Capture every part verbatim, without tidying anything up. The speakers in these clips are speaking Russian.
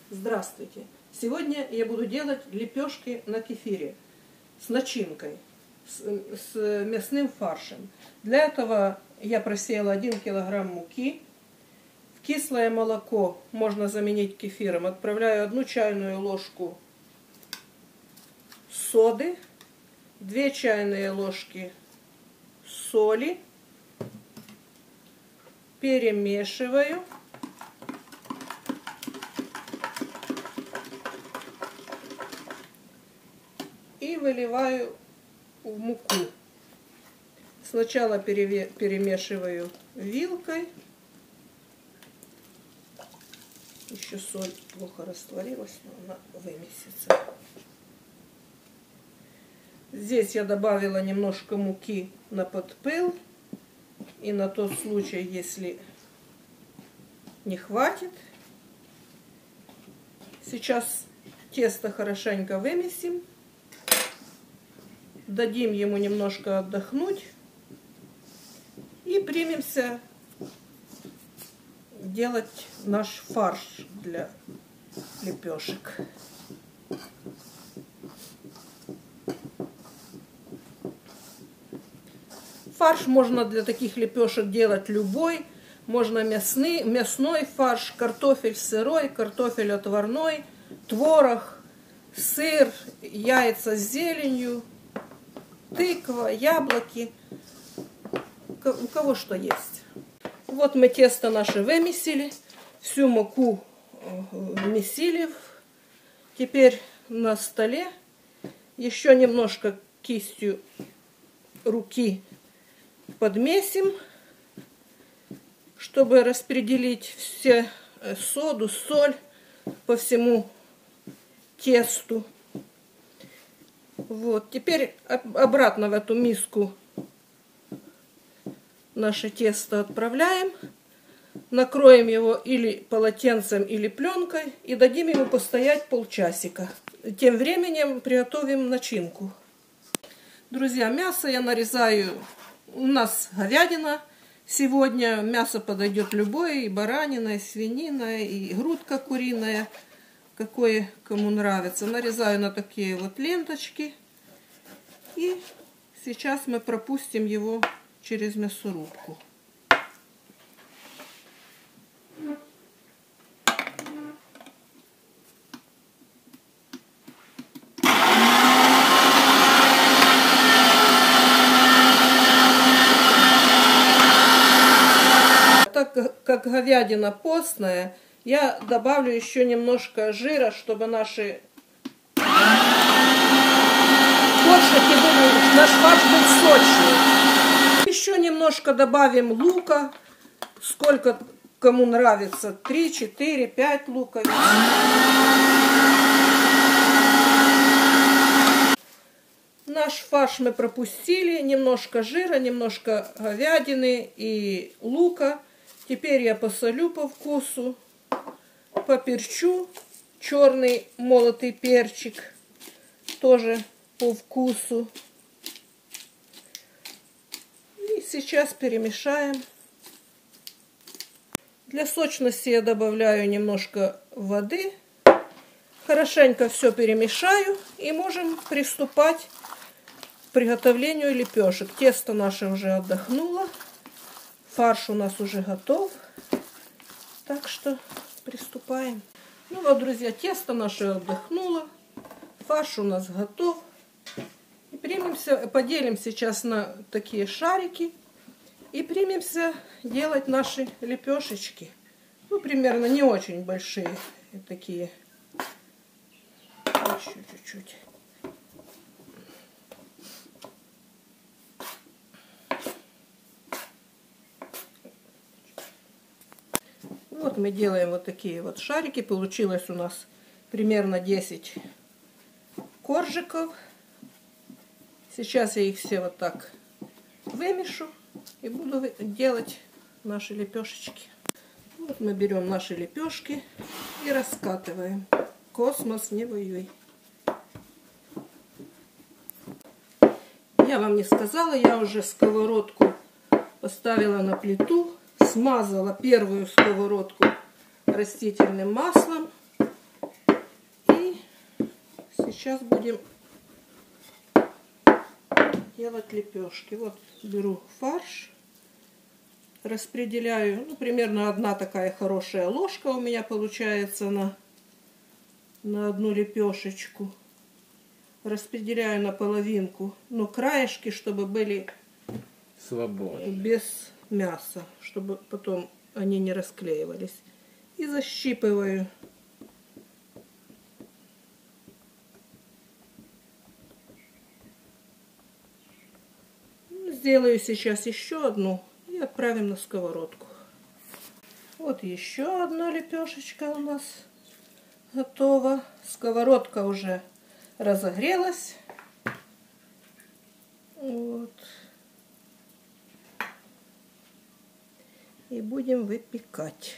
Здравствуйте! Сегодня я буду делать лепешки на кефире с начинкой, с, с мясным фаршем. Для этого я просеяла один килограмм муки. В кислое молоко можно заменить кефиром. Отправляю одну чайную ложку соды, две чайные ложки соли, перемешиваю. И выливаю в муку. Сначала перемешиваю вилкой. Еще соль плохо растворилась, но она вымесится. Здесь я добавила немножко муки на подпыл. И на тот случай, если не хватит. Сейчас тесто хорошенько вымесим. Дадим ему немножко отдохнуть и примемся делать наш фарш для лепешек. Фарш можно для таких лепешек делать любой. Можно мясный, мясной фарш, картофель сырой, картофель отварной, творог, сыр, яйца с зеленью, тыква, яблоки, у кого что есть. Вот мы тесто наше вымесили, всю муку вмесили. Теперь на столе еще немножко кистью руки подмесим, чтобы распределить все соду, соль по всему тесту. Вот, теперь обратно в эту миску наше тесто отправляем, накроем его или полотенцем, или пленкой и дадим ему постоять полчасика. Тем временем приготовим начинку. Друзья, мясо я нарезаю, у нас говядина сегодня, мясо подойдет любое, и баранина, и свинина, и грудка куриная. Какое кому нравится. Нарезаю на такие вот ленточки. И сейчас мы пропустим его через мясорубку. Так как говядина постная, я добавлю еще немножко жира, чтобы наши коржики были, наш фарш был сочный. Еще немножко добавим лука, сколько кому нравится, три, четыре, пять луковиц. Наш фарш мы пропустили, немножко жира, немножко говядины и лука. Теперь я посолю по вкусу. Поперчу, черный молотый перчик, тоже по вкусу. И сейчас перемешаем. Для сочности я добавляю немножко воды. Хорошенько все перемешаю и можем приступать к приготовлению лепешек. Тесто наше уже отдохнуло. Фарш у нас уже готов. Так что приступаем. Ну вот, друзья, тесто наше отдохнуло. Фарш у нас готов. И примемся, поделим сейчас на такие шарики. И примемся делать наши лепешечки. Ну, примерно не очень большие. Такие. Еще чуть-чуть. Вот мы делаем вот такие вот шарики. Получилось у нас примерно десять коржиков. Сейчас я их все вот так вымешу и буду делать наши лепешечки. Вот мы берем наши лепешки и раскатываем. Космос, не воюй. Я вам не сказала, я уже сковородку поставила на плиту. Смазала первую сковородку растительным маслом. сейчас будем делать лепешки. Вот беру фарш, распределяю, ну, примерно одна такая хорошая ложка у меня получается на, на одну лепешечку. Распределяю на половинку, но краешки, чтобы были свободны, без мяса, чтобы потом они не расклеивались. И защипываю. Сделаю сейчас еще одну и отправим на сковородку. Вот еще одна лепешечка у нас готова. Сковородка уже разогрелась. Вот. И будем выпекать.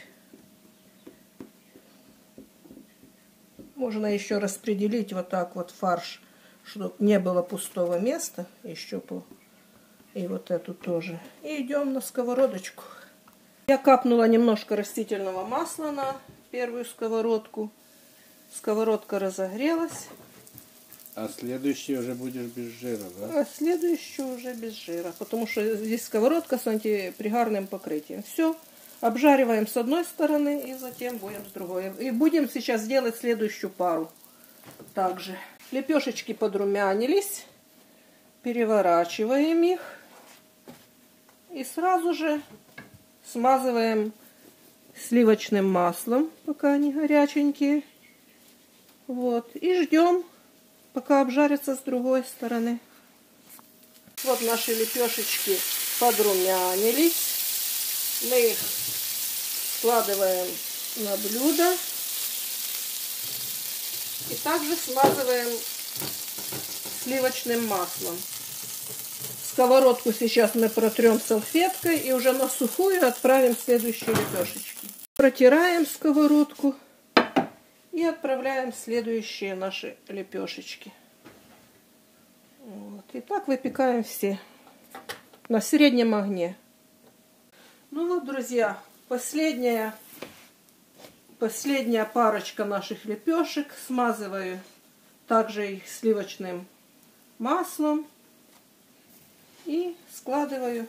Можно еще распределить вот так вот фарш, чтобы не было пустого места. Еще по... И вот эту тоже. И идем на сковородочку. Я капнула немножко растительного масла на первую сковородку. Сковородка разогрелась. А следующий уже будешь без жира, да? А следующий уже без жира. Потому что здесь сковородка с антипригарным покрытием. Все. Обжариваем с одной стороны и затем будем с другой. И будем сейчас делать следующую пару. Также. Лепешечки подрумянились. Переворачиваем их. И сразу же смазываем сливочным маслом, пока они горяченькие. Вот. И ждем, пока обжарятся с другой стороны. Вот наши лепешечки подрумянились. Мы их складываем на блюдо. И также смазываем сливочным маслом. Сковородку сейчас мы протрем салфеткой и уже на сухую отправим следующие лепешечки. Протираем сковородку и отправляем следующие наши лепешечки. Вот. И так выпекаем все на среднем огне. Ну вот, друзья, последняя, последняя парочка наших лепешек. Смазываю также их сливочным маслом. И складываю.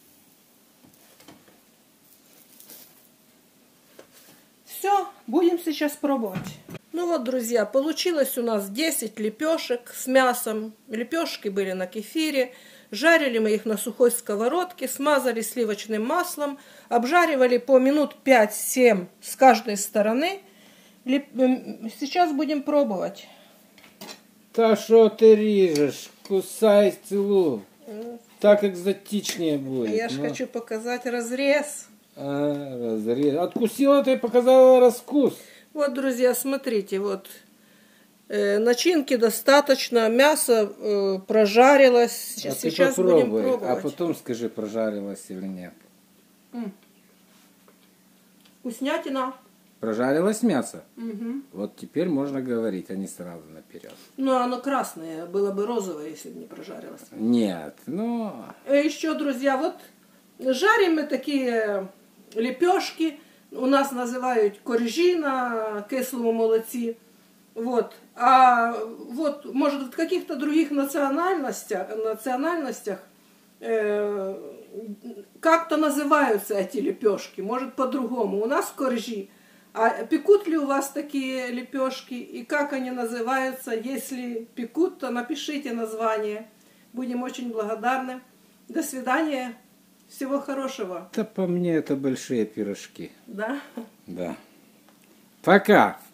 Все, будем сейчас пробовать. Ну вот, друзья, получилось у нас десять лепешек с мясом. Лепешки были на кефире. Жарили мы их на сухой сковородке, смазали сливочным маслом, обжаривали по минут пять-семь с каждой стороны. Сейчас будем пробовать. Та что ты режешь? Кусай, целуй. Так экзотичнее будет. Я же но... хочу показать разрез. А, разрез. Откусила ты и показала раскус. Вот, друзья, смотрите, вот э, начинки достаточно, мясо э, прожарилось. А Сейчас ты будем попробуй, пробовать. а потом скажи, прожарилась или нет. М. Вкуснятина. Прожарилось мясо? Угу. Вот теперь можно говорить, а не сразу наперед. Ну, оно красное, было бы розовое, если бы не прожарилось. Нет, ну... И еще, друзья, вот жарим мы такие лепешки. У нас называют коржі на кислому молоці. Вот. А вот, может, в каких-то других национальностях, национальностях э, как-то называются эти лепешки. Может, по-другому. У нас коржі. А пекут ли у вас такие лепешки? И как они называются? Если пекут, то напишите название. Будем очень благодарны. До свидания. Всего хорошего. Да по мне это большие пирожки. Да? Да. Пока.